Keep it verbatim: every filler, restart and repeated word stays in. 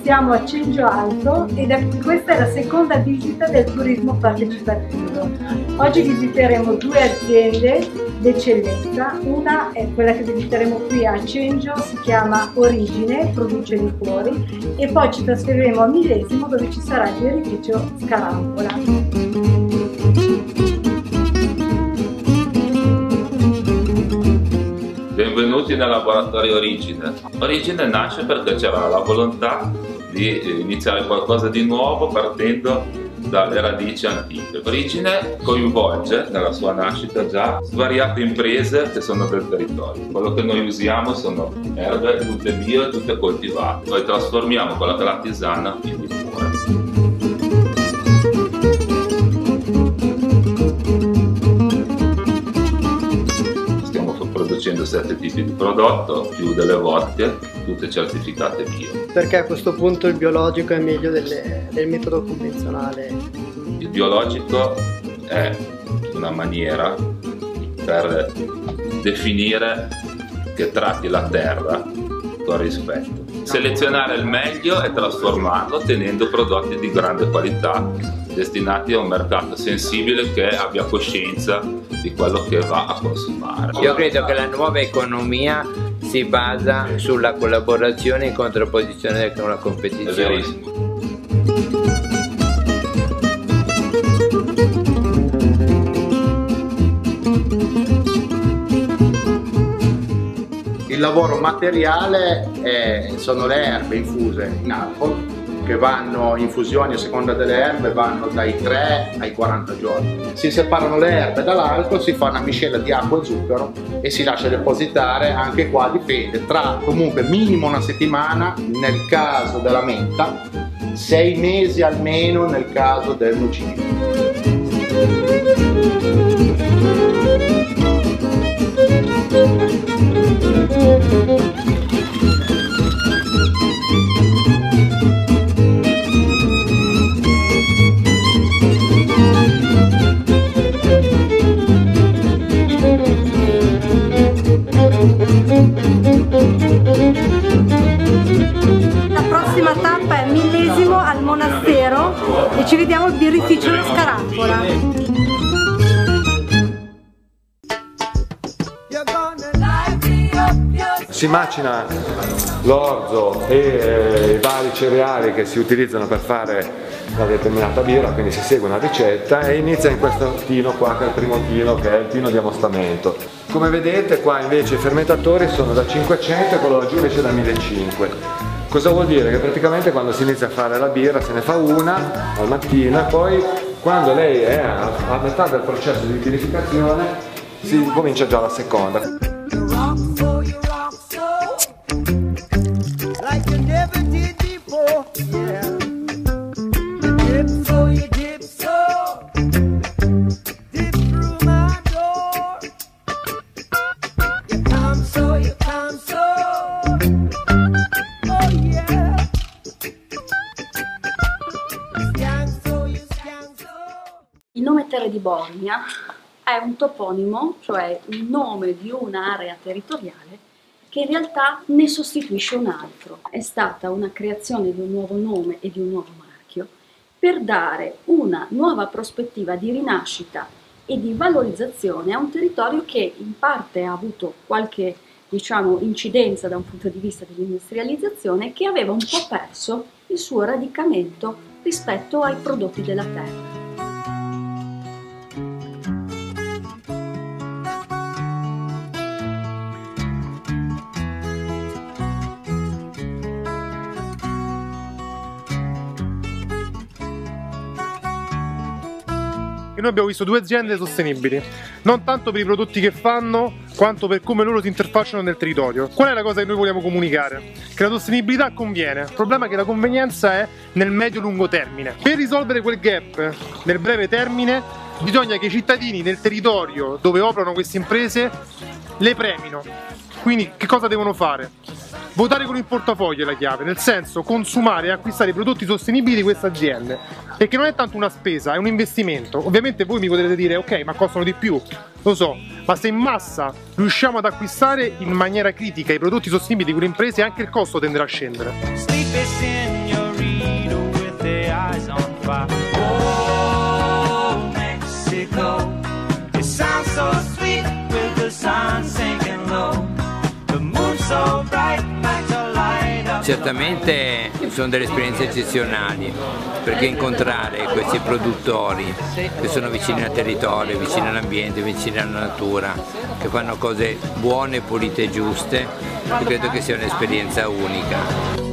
Siamo a Cengio Alto ed è, questa è la seconda visita del turismo partecipativo. Oggi visiteremo due aziende d'eccellenza. Una è quella che visiteremo qui a Cengio, si chiama Origine, produce liquori, e poi ci trasferiremo a Millesimo dove ci sarà il birrificio Scarampola. Benvenuti nel laboratorio Origine. Origine nasce perché c'era la volontà di iniziare qualcosa di nuovo partendo dalle radici antiche. Origine coinvolge nella sua nascita già svariate imprese che sono del territorio. Quello che noi usiamo sono erbe tutte bio e tutte coltivate. Poi trasformiamo quella che è la tisana in liquore. Producendo sette tipi di prodotto, più delle vodka, tutte certificate bio. Perché a questo punto il biologico è meglio delle, del metodo convenzionale? Il biologico è una maniera per definire che tratti la terra con rispetto. Selezionare il meglio e trasformarlo tenendo prodotti di grande qualità destinati a un mercato sensibile che abbia coscienza di quello che va a consumare. Io credo che la nuova economia si basa sulla collaborazione in contrapposizione con la competizione. È verissimo. Il lavoro materiale è, sono le erbe infuse in alcol, che vanno in fusione a seconda delle erbe, vanno dai tre ai quaranta giorni. Si separano le erbe dall'alcol, si fa una miscela di acqua e zucchero e si lascia depositare. Anche qua dipende, tra comunque minimo una settimana nel caso della menta, sei mesi almeno nel caso del nucino. La prossima tappa è Millesimo al monastero e ci vediamo al birrificio Scarampola. Si macina l'orzo e eh, i vari cereali che si utilizzano per fare una determinata birra, quindi si segue una ricetta e inizia in questo tino qua, che è il primo tino, che è il tino di ammostamento. Come vedete qua invece i fermentatori sono da cinquecento e quello laggiù invece da millecinquecento. Cosa vuol dire? Che praticamente quando si inizia a fare la birra se ne fa una al mattino e poi quando lei è a, a metà del processo di vinificazione si comincia già la seconda. Il nome Terre di Bormia è un toponimo, cioè il nome di un'area territoriale che in realtà ne sostituisce un altro. È stata una creazione di un nuovo nome e di un nuovo marchio per dare una nuova prospettiva di rinascita e di valorizzazione a un territorio che in parte ha avuto qualche, diciamo, incidenza da un punto di vista dell'industrializzazione, che aveva un po' perso il suo radicamento rispetto ai prodotti della terra. E noi abbiamo visto due aziende sostenibili, non tanto per i prodotti che fanno, quanto per come loro si interfacciano nel territorio. Qual è la cosa che noi vogliamo comunicare? Che la sostenibilità conviene, il problema è che la convenienza è nel medio-lungo termine. Per risolvere quel gap nel breve termine bisogna che i cittadini nel territorio dove operano queste imprese le premino. Quindi che cosa devono fare? Votare con il portafoglio è la chiave, nel senso consumare e acquistare i prodotti sostenibili di queste aziende, perché non è tanto una spesa, è un investimento. Ovviamente voi mi potrete dire ok, ma costano di più, lo so, ma se in massa riusciamo ad acquistare in maniera critica i prodotti sostenibili di quelle imprese, anche il costo tenderà a scendere. certamente sono delle esperienze eccezionali, perché incontrare questi produttori che sono vicini al territorio, vicini all'ambiente, vicini alla natura, che fanno cose buone, pulite e giuste, io credo che sia un'esperienza unica.